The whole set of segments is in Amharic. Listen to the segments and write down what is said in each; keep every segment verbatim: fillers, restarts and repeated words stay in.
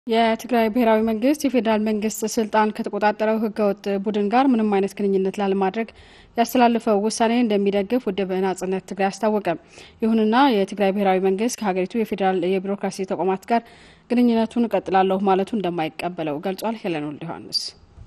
የትግራይ ብሔራዊ መንግስት የፌዴራል መንግስት ስልጣን ከተቆጣጠረው ህገወጥ ቡድን ጋር ምንም አይነት ግንኙነት ላለማድረግ ያስተላለፈው ውሳኔ እንደሚደግፍ ውድብ ናፅነት ትግራይ አስታወቀ። ይሁንና የትግራይ ብሔራዊ መንግስት ከሀገሪቱ የፌዴራል የቢሮክራሲ ተቋማት ጋር ግንኙነቱን ቀጥላለሁ ማለቱ እንደማይቀበለው ገልጿል። ሄለን ወልደዮሐንስ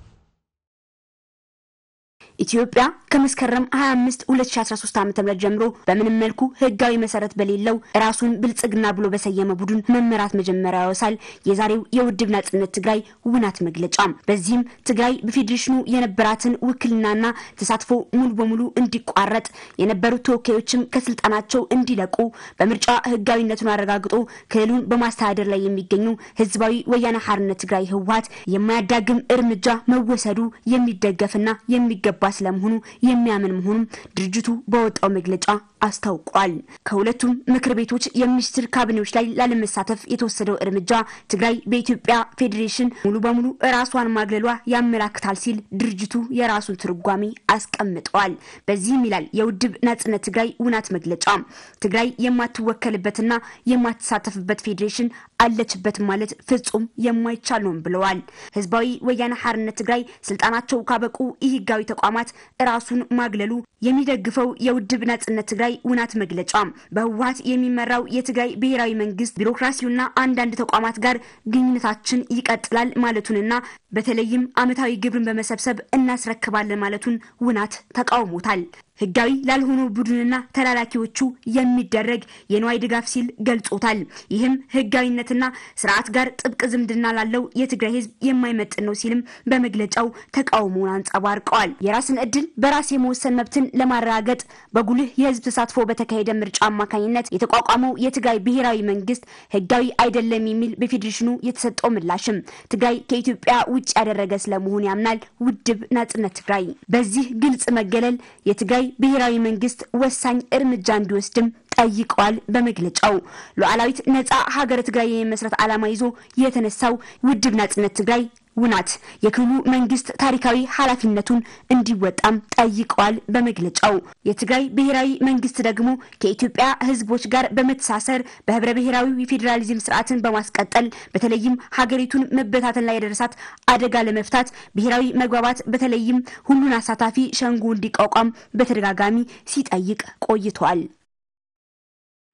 ኢትዮጵያ ከመስከረም ሃያ አምስት ሁለት ሺህ አስራ ሶስት ዓ.ም ጀምሮ በምንም መልኩ ህጋዊ መሰረት በሌለው ራሱን ብልጽግና ብሎ በሰየመ ቡድን መመራት መጀመሪያ ያወሳል የዛሬው የውድብ ናፅነት ትግራይ ውናት መግለጫ። በዚህም ትግራይ በፌዴሬሽኑ የነበራትን ውክልናና ተሳትፎ ሙሉ በሙሉ እንዲቋረጥ የነበሩ ተወካዮችም ከስልጣናቸው እንዲለቁ በምርጫ ህጋዊነቱን አረጋግጦ ክልሉን በማስተዳደር ላይ የሚገኙ ህዝባዊ ወያነ ሓርነት ትግራይ ህወሓት የማያዳግም እርምጃ መወሰዱ የሚደገፍና የሚገባ ስለመሆኑ የሚያምን መሆኑን ድርጅቱ በወጣው መግለጫ አስታውቋል። ከሁለቱም ምክር ቤቶች የሚኒስትር ካቢኔዎች ላይ ላለመሳተፍ የተወሰደው እርምጃ ትግራይ በኢትዮጵያ ፌዴሬሽን ሙሉ በሙሉ ራሷን ማግለሏ ያመላክታል ሲል ድርጅቱ የራሱን ትርጓሜ አስቀምጧል። በዚህም ይላል የውድብ ናፅነት ትግራይ ውናት መግለጫ ትግራይ የማትወከልበትና የማትሳተፍበት ፌዴሬሽን አለችበት ማለት ፍጹም የማይቻል ነው ብለዋል። ህዝባዊ ወያነ ሓርነት ትግራይ ስልጣናቸው ካበቁ ኢህጋዊ ተቋማት ራሱን ማግለሉ የሚደግፈው የውድብ ናፅነት ትግራይ ውናት መግለጫ በህወሓት የሚመራው የትግራይ ብሔራዊ መንግስት ቢሮክራሲውና አንዳንድ ተቋማት ጋር ግንኙነታችን ይቀጥላል ማለቱንና በተለይም አመታዊ ግብርን በመሰብሰብ እናስረክባለን ማለቱን ውናት ተቃውሞታል። ህጋዊ ላልሆኑ ቡድንና ተላላኪዎቹ የሚደረግ የንዋይ ድጋፍ ሲል ገልጾታል። ይህም ህጋዊነትና ስርዓት ጋር ጥብቅ ዝምድና ላለው የትግራይ ህዝብ የማይመጥን ነው ሲልም በመግለጫው ተቃውሞውን አንጸባርቀዋል። የራስን እድል በራስ የመወሰን መብትን ለማረጋገጥ በጉልህ የህዝብ ተሳትፎ በተካሄደ ምርጫ አማካኝነት የተቋቋመው የትግራይ ብሔራዊ መንግስት ህጋዊ አይደለም የሚል በፌዴሬሽኑ የተሰጠው ምላሽም ትግራይ ከኢትዮጵያ ውጭ ያደረገ ስለመሆኑ ያምናል ውድብ ናፅነት ትግራይ። በዚህ ግልጽ መገለል የትግራይ ብሔራዊ መንግስት ወሳኝ እርምጃ እንዲወስድም ጠይቀዋል። በመግለጫው ሉዓላዊት ነፃ ሀገረ ትግራይ የመስረት ዓላማ ይዞ የተነሳው ውድብ ናፅነት ትግራይ ውናት የክልሉ መንግስት ታሪካዊ ኃላፊነቱን እንዲወጣም ጠይቀዋል። በመግለጫው የትግራይ ብሔራዊ መንግስት ደግሞ ከኢትዮጵያ ህዝቦች ጋር በመተሳሰር በህብረ ብሔራዊ የፌዴራሊዝም ስርዓትን በማስቀጠል በተለይም ሀገሪቱን መበታተን ላይ የደረሳት አደጋ ለመፍታት ብሔራዊ መግባባት በተለይም ሁሉን አሳታፊ ሸንጎ እንዲቋቋም በተደጋጋሚ ሲጠይቅ ቆይቷል።